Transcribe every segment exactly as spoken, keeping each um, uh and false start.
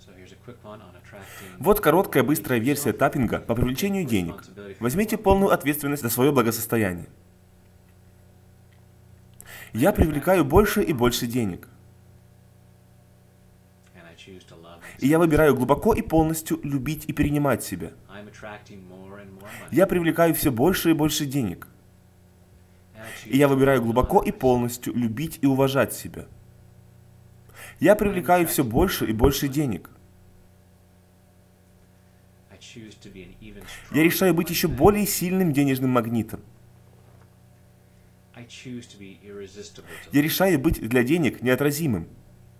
Вот короткая быстрая версия таппинга по привлечению денег. Возьмите полную ответственность за свое благосостояние. Я привлекаю больше и больше денег. И я выбираю глубоко и полностью любить и принимать себя. Я привлекаю все больше и больше денег. И я выбираю глубоко и полностью любить и уважать себя. Я привлекаю все больше и больше денег. Я решаю быть еще более сильным денежным магнитом. Я решаю быть для денег неотразимым.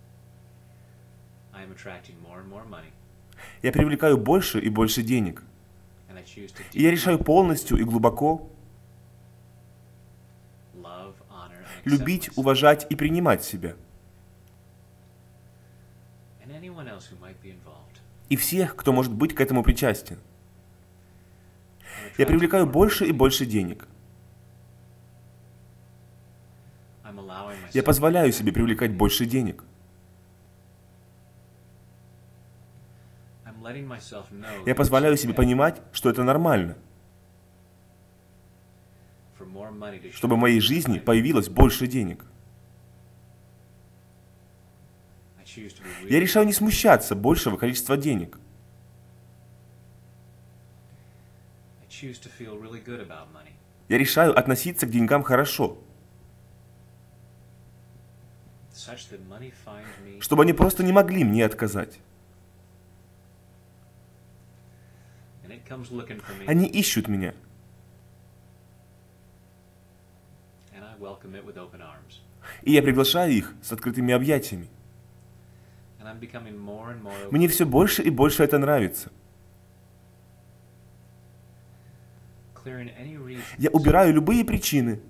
Я привлекаю больше и больше денег. И я решаю полностью и глубоко любить, уважать и принимать себя. И всех, кто может быть к этому причастен. Я привлекаю больше и больше денег. Я позволяю себе привлекать больше денег. Я позволяю себе понимать, что это нормально. Чтобы в моей жизни появилось больше денег. Я решаю не смущаться большего количества денег. Я решаю относиться к деньгам хорошо. Чтобы они просто не могли мне отказать. Они ищут меня. И я приглашаю их с открытыми объятиями. Мне все больше и больше это нравится. Я убираю любые причины,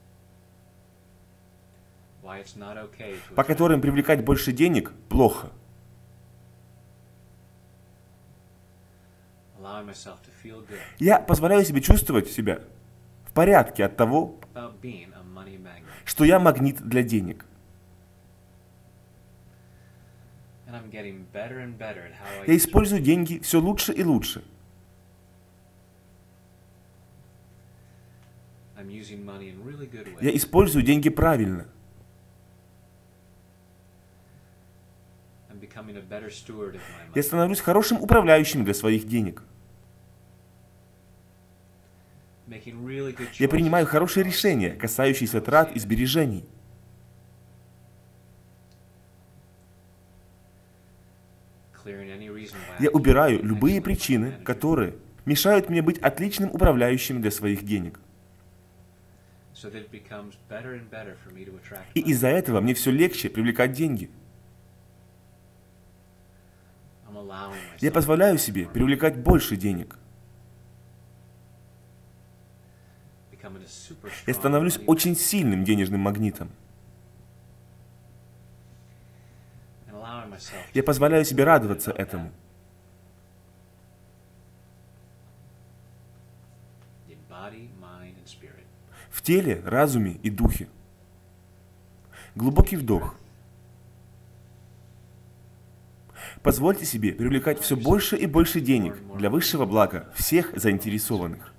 по которым привлекать больше денег плохо. Я позволяю себе чувствовать себя в порядке от того, что я магнит для денег. Я использую деньги все лучше и лучше. Я использую деньги правильно. Я становлюсь хорошим управляющим для своих денег. Я принимаю хорошие решения, касающиеся трат и сбережений. Я убираю любые причины, которые мешают мне быть отличным управляющим для своих денег. И из-за этого мне все легче привлекать деньги. Я позволяю себе привлекать больше денег. Я становлюсь очень сильным денежным магнитом. Я позволяю себе радоваться этому. В теле, разуме и духе. Глубокий вдох. Позвольте себе привлекать все больше и больше денег для высшего блага всех заинтересованных.